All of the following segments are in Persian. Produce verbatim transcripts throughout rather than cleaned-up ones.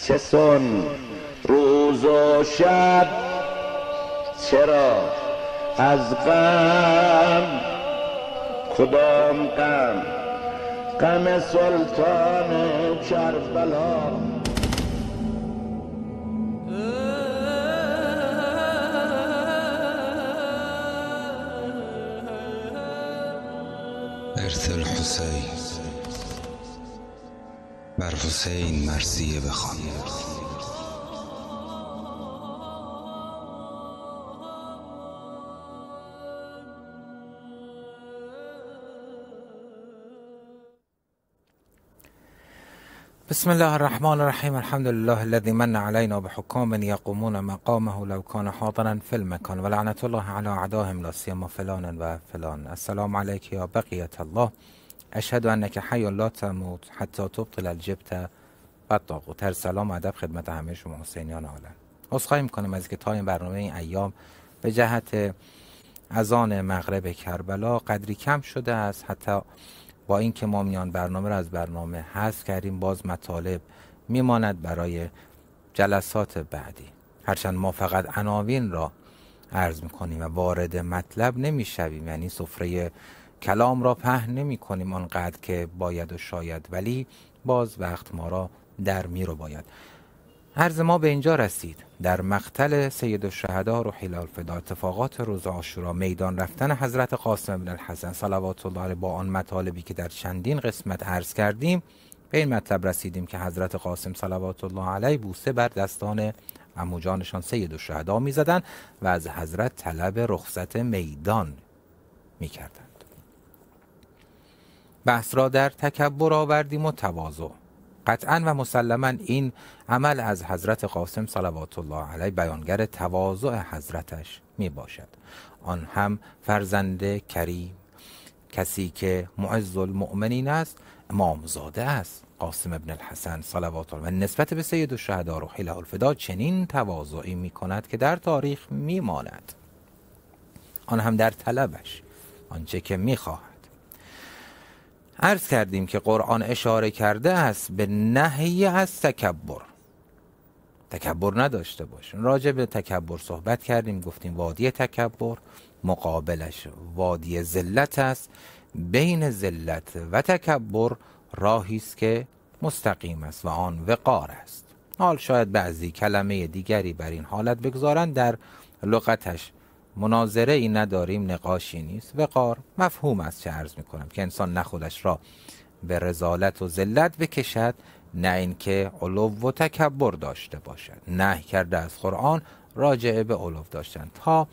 چه سن روز و شب، چرا از غم کدام غم؟ غم سلطان کربلا. ارث الحسین، بر حسین مرثیه بخوان. بسم الله الرحمن الرحیم. الحمد لله الذي من علينا بحكام يقومون مقامه لو كان حاضرا في المكان ولعنة الله على اعدائهم لا سيما فلان و فلان. السلام عليك يا بقية الله، اشهد انك حي لا تموت حتی تبطل الجبت و الطاغوت. هر سلام و ادب خدمت همه شما حسینیان عالم. عذرخواهی میکنم از که تا این برنامه این ایام به جهت اذان مغرب کربلا قدری کم شده است. حتی با اینکه ما میان برنامه را از برنامه حذف کردیم، باز مطالب میماند برای جلسات بعدی. هرچند ما فقط عناوین را عرض میکنیم و وارد مطلب نمیشویم، یعنی سفره کلام را پهن نمی کنیم آنقدر که باید و شاید، ولی باز وقت ما را در می رو باید. عرض ما به اینجا رسید. در مقتل سید الشهدا روحی الله الفدا، اتفاقات روز عاشورا، میدان رفتن حضرت قاسم بن الحسن صلوات الله علیه، با آن مطالبی که در چندین قسمت عرض کردیم، به این مطلب رسیدیم که حضرت قاسم صلوات الله علیه بوسه بر دستان عموجانشان سید الشهدا می زدن و از حضرت طلب رخصت میدان می کردند. بحث را در تکبر آوردیم و تواضع. قطعا و مسلما این عمل از حضرت قاسم صلوات الله علیه بیانگر تواضع حضرتش می باشد. آن هم فرزند کریم، کسی که معز المؤمنین است، امامزاده است، قاسم ابن الحسن صلوات الله، و نسبت به سید الشهدا روحی الله الفدا چنین تواضعی می کند که در تاریخ می ماند. آن هم در طلبش آنچه که می خواهد. عرض کردیم که قرآن اشاره کرده است به نهی از تکبر. تکبر نداشته باشین. راجع به تکبر صحبت کردیم، گفتیم وادی تکبر مقابلش وادی ذلت است. بین ذلت و تکبر راهی است که مستقیم است و آن وقار است. حال شاید بعضی کلمه دیگری بر این حالت بگذارند، در لغتش مناظره ای نداریم، نقاشی نیست. وقار مفهوم است چه عرض میکنم، که انسان نه خودش را به رذالت و ذلت بکشد، نه اینکه علو و تکبر داشته باشد. نهی کرده از قرآن راجع به علو داشتن. تا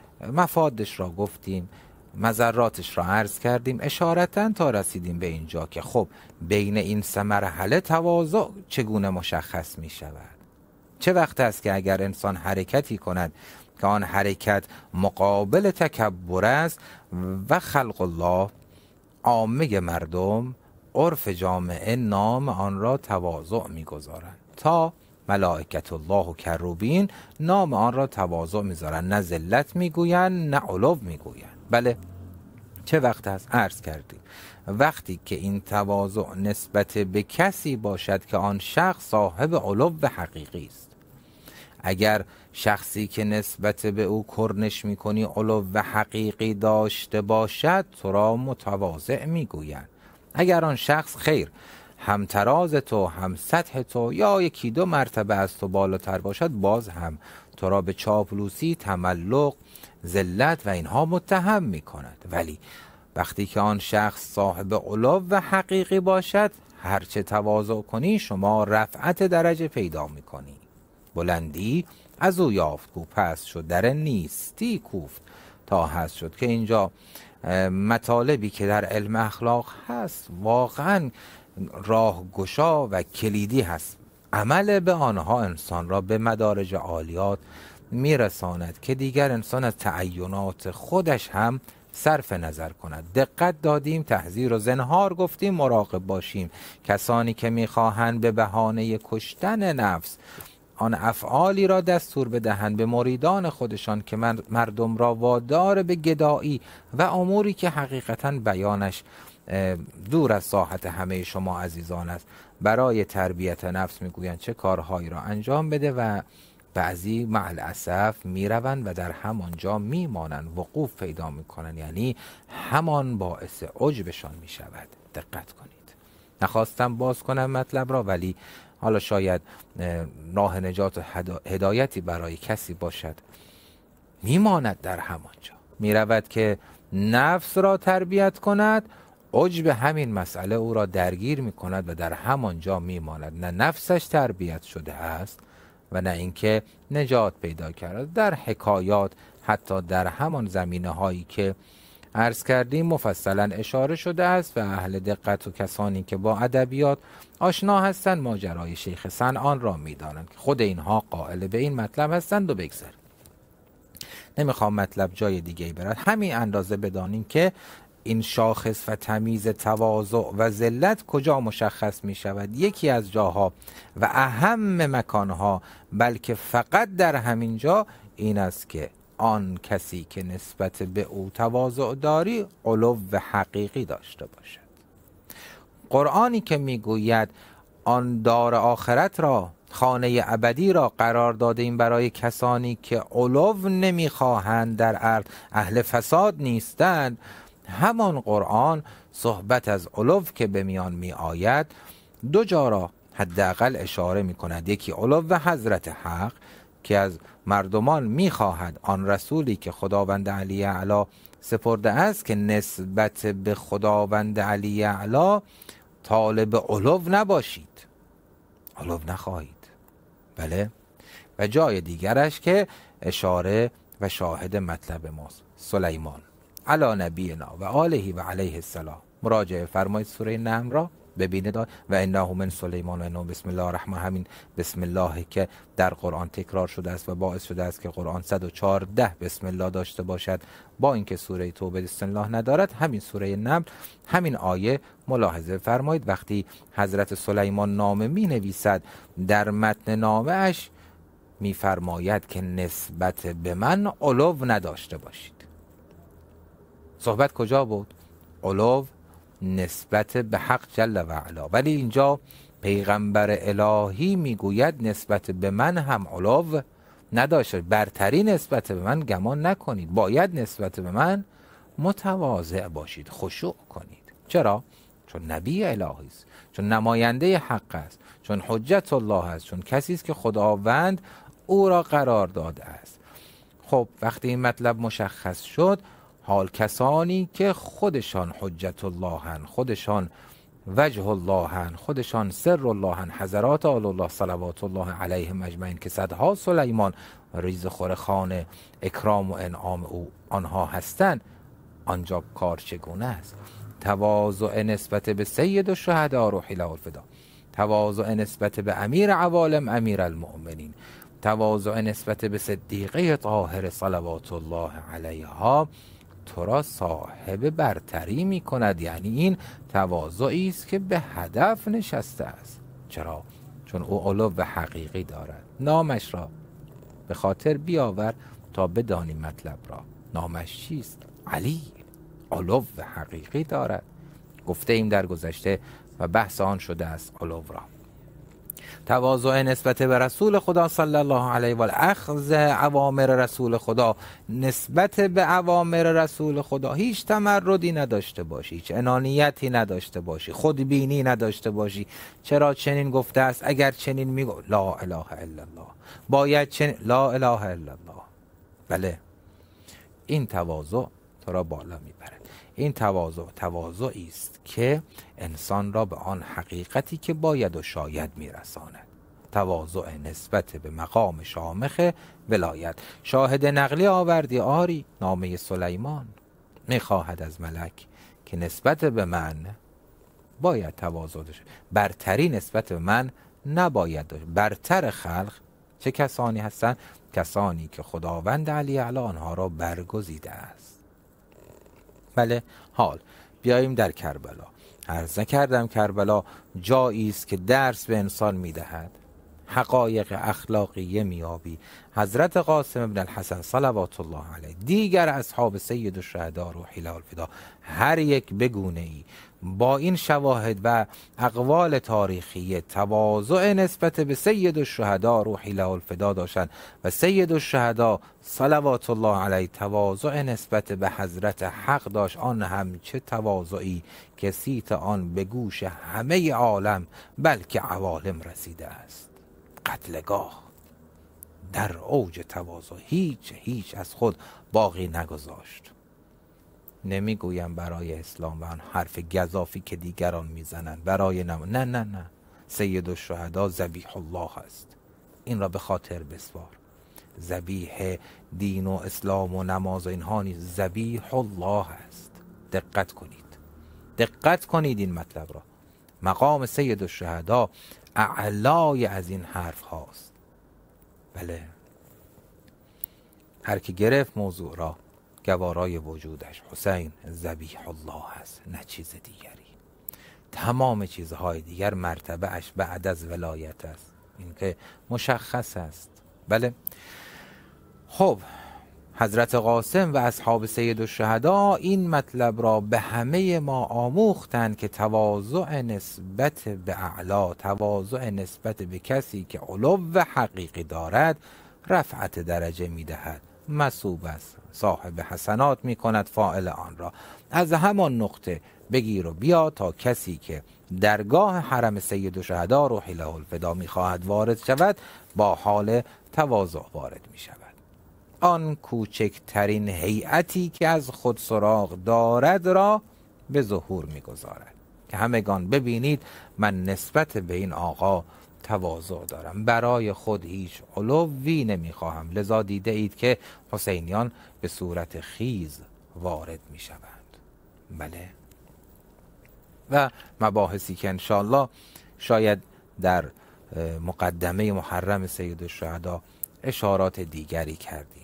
مفادش را گفتیم، مضراتش را عرض کردیم اشارتا، تا رسیدیم به اینجا که خب بین این سه مرحله تواضع چگونه مشخص می شود. چه وقت است که اگر انسان حرکتی کند که آن حرکت مقابل تکبر است و خلق الله، عامه مردم، عرف جامعه نام آن را تواضع می‌گذارند، تا ملائکت الله و کروبین نام آن را تواضع می‌ذارند، نه ذلت میگویند نه علو میگویند. بله، چه وقت است؟ عرض کردیم وقتی که این تواضع نسبت به کسی باشد که آن شخص صاحب علو و حقیقی است. اگر شخصی که نسبت به او کرنش میکنی علو و حقیقی داشته باشد، تو را متواضع میگویند. اگر آن شخص خیر هم تراز تو، هم سطح تو، یا یکی دو مرتبه از تو بالاتر باشد، باز هم تو را به چاپلوسی، تملق، ذلت و اینها متهم میکند. ولی وقتی که آن شخص صاحب علو و حقیقی باشد، هرچه تواضع کنی شما رفعت درجه پیدا میکنی. بلندی از او یافت کو پست شد، در نیستی کوفت تا هست شد. که اینجا مطالبی که در علم اخلاق هست واقعا راه گشا و کلیدی هست. عمل به آنها انسان را به مدارج عالیات میرساند که دیگر انسان از تعینات خودش هم صرف نظر کند. دقت دادیم، تحذیر و زنهار گفتیم، مراقب باشیم. کسانی که میخواهند به بهانه کشتن نفس آن افعالی را دستور بدهند به مریدان خودشان که مردم را وادار به گدایی و اموری که حقیقتا بیانش دور از ساحت همه شما عزیزان است، برای تربیت نفس میگویند چه کارهایی را انجام بده و بعضی مع الاسف میروند و در همانجا میمانند، وقوف پیدا میکنند، یعنی همان باعث عجبشان میشود. دقت کنید. نخواستم باز کنم مطلب را، ولی حالا شاید راه نجات و هدایتی برای کسی باشد. میماند در همانجا، میرود که نفس را تربیت کند، عجب همین مسئله او را درگیر میکند و در همانجا میماند. نه نفسش تربیت شده است و نه اینکه نجات پیدا کرد. در حکایات حتی در همان زمینه هایی که عرض کردیم مفصلا اشاره شده است و اهل دقت و کسانی که با ادبیات آشنا هستند ماجرای شیخ صنعان را میدانند که خود اینها قائل به این مطلب هستند. و بگذاریم، نمیخوام مطلب جای دیگه برد، همین اندازه بدانیم که این شاخص و تمیز تواضع و ذلت کجا مشخص می شود. یکی از جاها و اهم مکانها، بلکه فقط در همین جا، این است که آن کسی که نسبت به او تواضع داری علو و حقیقی داشته باشد. قرآنی که میگوید آن دار آخرت را، خانه ابدی را قرار داده این برای کسانی که علو نمیخواهند در ارض، اهل فساد نیستند، همان قرآن صحبت از علو که به میان می آید دو جا را حداقل اشاره می کند. یکی علو و حضرت حق که از مردمان می خواهد آن رسولی که خداوند علی اعلی سپرده است که نسبت به خداوند علی اعلی طالب علو نباشید، علو نخواهید. بله. و جای دیگرش که اشاره و شاهد مطلب ماست، سلیمان علی نبینا و آله و علیه السلام. مراجعه فرمایید سوره نمل را ببینید و انه من سلیمان و انه بسم الله الرحمن، همین بسم الله که در قرآن تکرار شده است و باعث شده است که قرآن صد و چهارده بسم الله داشته باشد، با اینکه سوره توبه بسم الله ندارد. همین سوره نمل، همین آیه ملاحظه فرمایید. وقتی حضرت سلیمان نامه می نویسد، در متن نامه اش می فرماید که نسبت به من علو نداشته باشید. صحبت کجا بود؟ علو نسبت به حق جل و علا. ولی اینجا پیغمبر الهی میگوید نسبت به من هم علو نداشته، برتری نسبت به من گمان نکنید، باید نسبت به من متواضع باشید، خشوع کنید. چرا؟ چون نبی الهی است، چون نماینده حق است، چون حجت الله است، چون کسی است که خداوند او را قرار داده است. خب وقتی این مطلب مشخص شد، حال کسانی که خودشان حجت اللهن، خودشان وجه اللهن، خودشان سر اللهن، حضرات آل الله صلوات الله علیهم اجمعین، که صدها سلیمان ریز خور خانه اکرام و انعام او آنها هستند، آنجا کار چگونه است؟ تواضع نسبت به سید الشهدا روح له الفدا، تواضع نسبت به امیر عوالم امیر المؤمنین، تواضع نسبت به صدیقه طاهر صلوات الله علیها تو را صاحب برتری می کند. یعنی این تواضعی است که به هدف نشسته است. چرا؟ چون او علو و حقیقی دارد. نامش را به خاطر بیاور تا بدانی مطلب را. نامش چیست؟ علی. علو و حقیقی دارد. گفته ایم در گذشته و بحث آن شده است علو را. تواضع نسبت به رسول خدا صلی الله علیه و آله، اخذ اوامر رسول خدا، نسبت به اوامر رسول خدا هیچ تمردی نداشته باشی، هیچ انانیتی نداشته باشی، خودبینی نداشته باشی. چرا چنین گفته است؟ اگر چنین میگو لا اله الا الله، باید چنین لا اله الا الله. بله، این تواضع تو را بالا میبرد. این تواضع تواضعی است که انسان را به آن حقیقتی که باید و شاید میرساند. تواضع نسبت به مقام شامخ ولایت. شاهد نقلی آوردی آری، نامه سلیمان میخواهد از ملک که نسبت به من باید تواضع داشته، برتری نسبت به من نباید داشت. برتر خلق چه کسانی هستند؟ کسانی که خداوند علی اعلی آنها را برگزیده است. بله. حال بیاییم در کربلا. عرض کردم کربلا جایی است که درس به انسان میدهد. حقایق اخلاقیه میابی. حضرت قاسم ابن الحسن صلوات الله علیه، دیگر اصحاب سید الشهدا روحی له الفدا، هر یک بگونه ای با این شواهد و اقوال تاریخی تواضع نسبت به سید الشهدا روحی له الفدا داشتند و سید الشهدا صلوات الله علیه تواضع نسبت به حضرت حق داشت. آن هم چه تواضعی که صیت آن به گوش همه عالم بلکه عوالم رسیده است. قتلگاه در اوج تواضع هیچ هیچ از خود باقی نگذاشت. نمیگویم برای اسلام و آن حرف گزافی که دیگران میزنند برای نم... نه نه نه سید الشهدا ذبیح الله است. این را به خاطر بسپار. ذبیح دین و اسلام و نماز و اینها نیست، ذبیح الله است. دقت کنید، دقت کنید این مطلب را. مقام سید الشهدا اعلای از این حرف هاست. بله، هر کی گرفت موضوع را گوارای وجودش حسین ذبیح الله است، نه چیز دیگری. تمام چیزهای دیگر مرتبه اش بعد از ولایت است، این که مشخص است. بله، خب حضرت قاسم و اصحاب سید الشهدا این مطلب را به همه ما آموختند که تواضع نسبت به اعلا، تواضع نسبت به کسی که علو حقیقی دارد رفعت درجه میدهد، مثوب است، صاحب حسنات می کند فاعل آن را. از همان نقطه بگیر و بیا تا کسی که درگاه حرم سید الشهدا روحی له الفدا می خواهد وارد شود با حال تواضع وارد می شود. آن کوچکترین هیئتی که از خود سراغ دارد را به ظهور می گذارد که همگان ببینید من نسبت به این آقا تواضع دارم، برای خود هیچ علوی نمی خواهم. لذا دیده اید که حسینیان به صورت خیز وارد می شوند. بله، و مباحثی که انشاءالله شاید در مقدمه محرم سید الشهدا اشارات دیگری کردیم.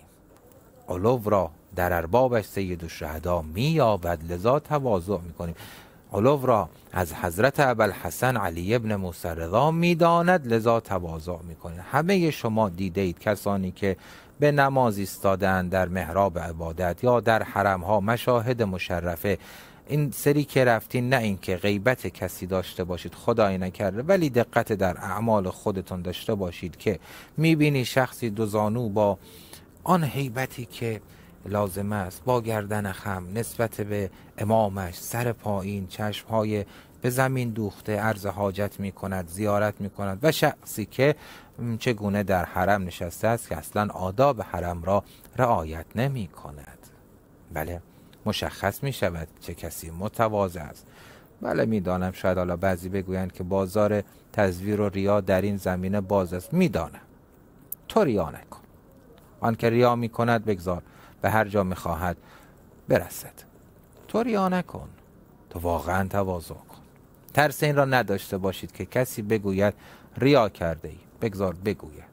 علو را در اربابش سید الشهدا می یابد، لذا تواضع می کنیم. علو را از حضرت ابوالحسن علی ابن موسی رضا می داند، لذا تواضع می کنید. همه شما دیده اید کسانی که به نماز ایستادند در محراب عبادت یا در حرم ها، مشاهد مشرفه، این سری که رفتین، نه این که غیبت کسی داشته باشید، خدای نکرده، ولی دقت در اعمال خودتون داشته باشید که میبینی شخصی دو زانو با آن هیبتی که لازم است، با گردن خم نسبت به امامش، سر پایین، چشمهای به زمین دوخته عرض حاجت می کند، زیارت می کند، و شخصی که چگونه در حرم نشسته است که اصلا آداب حرم را رعایت نمی کند. بله، مشخص می شود چه کسی متواضع است. بله، می دانم شاید حالا بعضی بگویند که بازار تزویر و ریا در این زمینه باز است. می دانم، تو ریا نکن. آن که ریا می کند بگذار، به هر جا می خواهد برسد. تو ریا نکن، تو واقعا تواضع کن. ترس این را نداشته باشید که کسی بگوید ریا کرده ای. بگذار بگوید،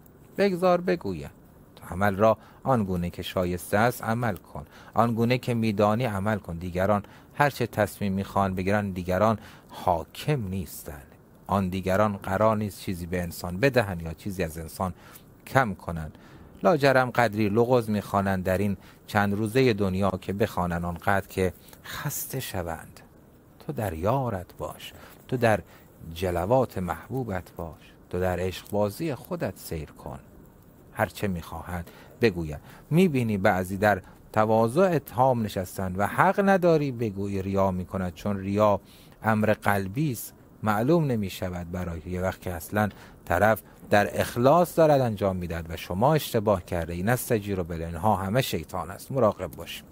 بگذار بگوید. تو عمل را آنگونه که شایسته است عمل کن، آنگونه که میدانی عمل کن. دیگران هرچه تصمیم میخوان بگیرن، دیگران حاکم نیستند. آن دیگران قرار نیست چیزی به انسان بدهند یا چیزی از انسان کم کنند. لاجرم قدری لغز میخوانند در این چند روزه دنیا که بخوانند آنقدر که خسته شوند. تو در یارت باش، تو در جلوات محبوبت باش، تو در عشق بازی خودت سیر کن. هرچه میخواهند بگوید. میبینی بعضی در تواضع تام نشستند و حق نداری بگوی ریا میکند، چون ریا امر قلبی است، معلوم نمیشود برای یه وقت که اصلا طرف در اخلاص دارد انجام میدهد و شما اشتباه کرده. این استجیروا بالله، اینها همه شیطان است، مراقب باشیم.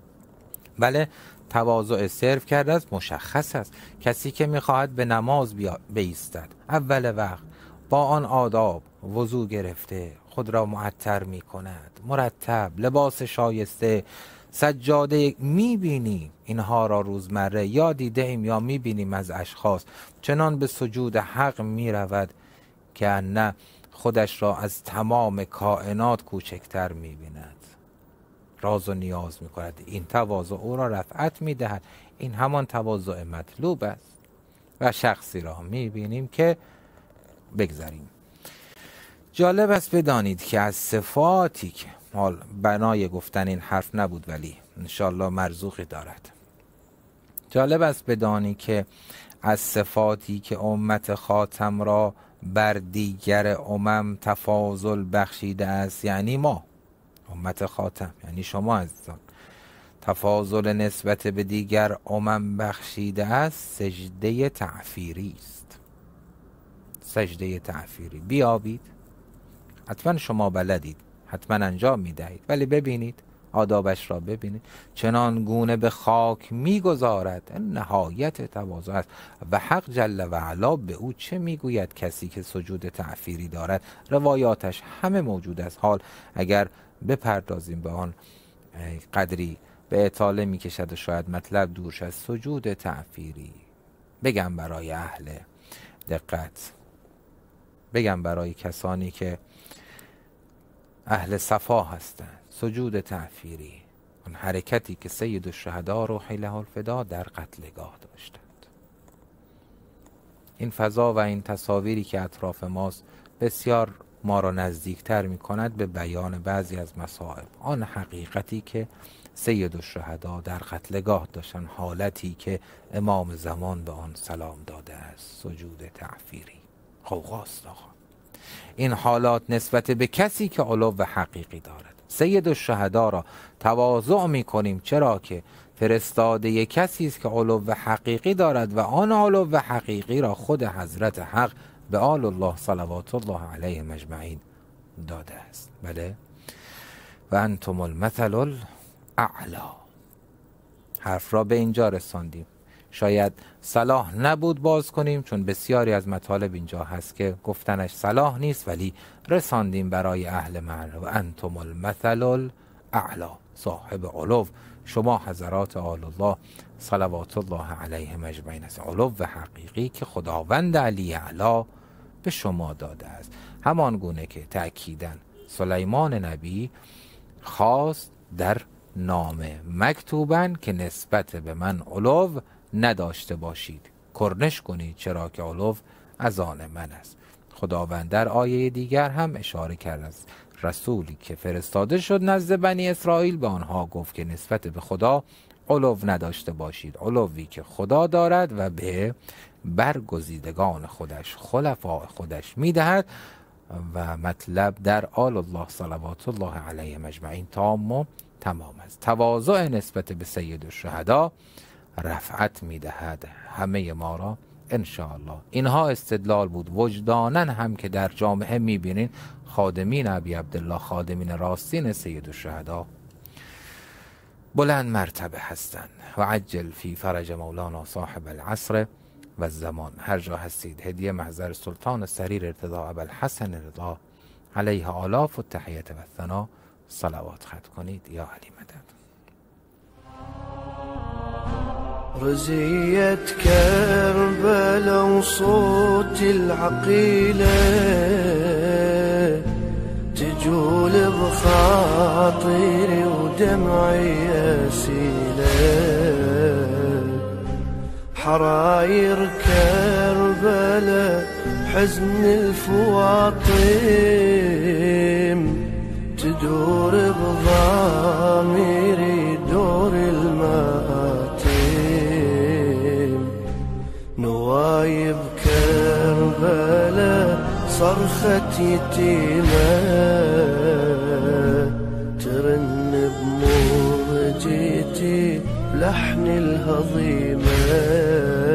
بله، تواضع صرف کرده است، مشخص است. کسی که میخواهد به نماز بایستد اول وقت با آن آداب وضو گرفته، خود را معطر می کند، مرتب، لباس شایسته، سجاده، میبینی اینها را روزمره یا دیده ایم یا میبینیم از اشخاص، چنان به سجود حق میرود که نه خودش را از تمام کائنات کوچکتر میبیند، راز و نیاز میکند. این تواضع او را رفعت میدهد. این همان تواضع مطلوب است. و شخصی را میبینیم که بگذاریم جالب است بدانید که از صفاتی که حال بنای گفتن این حرف نبود ولی انشالله مرزوقی دارد، جالب است بدانی که از صفاتی که امت خاتم را بر دیگر امم تفاضل بخشیده است، یعنی ما امت خاتم یعنی شما عزیزان، تفاضل نسبت به دیگر امم بخشیده است، سجده تعفیری است. سجده تعفیری بیابید، حتما شما بلدید، حتما انجام میدهید، ولی ببینید آدابش را ببینید، چنان گونه به خاک میگذارد، نهایت تواضع است. و حق جل و علا به او چه میگوید کسی که سجود تعفیری دارد؟ روایاتش همه موجود است. حال اگر بپردازیم به آن قدری به اطاله میکشد و شاید مطلب دور شد. سجود تعفیری بگم برای اهل دقت، بگم برای کسانی که اهل صفا هستند، سجود تعفیری اون حرکتی که سید الشهدا روحی له الفدا در قتلگاه داشتند. این فضا و این تصاویری که اطراف ماست بسیار ما را نزدیکتر می کند به بیان بعضی از مصائب، آن حقیقتی که سید الشهدا در قتلگاه داشتن، حالتی که امام زمان به آن سلام داده است، سجود تعفیری. غوغاست آقا این حالات نسبت به کسی که علو و حقیقی دارد. سید الشهدا را تواضع می کنیم چرا که فرستاده کسی است که علو و حقیقی دارد و آن علو و حقیقی را خود حضرت حق به آل الله صلوات الله علیه اجمعین داده است. بله، و انتم المثل الاعلی. حرف را به اینجا رساندیم. شاید صلاح نبود باز کنیم، چون بسیاری از مطالب اینجا هست که گفتنش صلاح نیست، ولی رساندیم برای اهل معنی. و انتم المثل الاعلی، صاحب علو شما حضرات آل الله صلوات الله علیهم اجمعین است. علو و حقیقی که خداوند علی اعلی به شما داده است. همان گونه که تأکیداً سلیمان نبی خواست در نامه مکتوباً که نسبت به من علو نداشته باشید، کرنش کنید چرا که علو از آن من است. خداوند در آیه دیگر هم اشاره کرده است رسولی که فرستاده شد نزد بنی اسرائیل به آنها گفت که نسبت به خدا علو نداشته باشید، علوی که خدا دارد و به برگزیدگان خودش خلفاء خودش میدهد. و مطلب در آل الله صلوات الله علیهم اجمعین تام و تمام است. تواضع نسبت به سید الشهدا رفعت میدهد همه ما را انشاءالله. اینها استدلال بود وجدانن هم که در جامعه میبینین خادمین ابی عبدالله، خادمین راستین سید الشهدا بلند مرتبه هستند. و عجل فی فرج مولانا صاحب العصر و الزمان. هر جا هستید هدیه محضر سلطان سریر ارتضا ابوالحسن رضا علیه آلاف و تحیت و ثنا صلوات خط کنید. یا علی مدد. رزيت كربلا وصوت العقيلة تجول بخاطري ودمعي يسيلة. حراير كربلا حزن الفواطم تدور بضاميري دور المآتم. نوايب كربلا صرخة يتيمة ترن بموجتي لحن الهضيمة.